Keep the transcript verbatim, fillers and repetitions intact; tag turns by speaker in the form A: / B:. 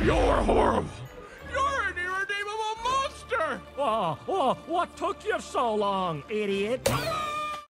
A: You're horrible. You're an irredeemable monster.
B: Oh, oh, what took you so long, idiot?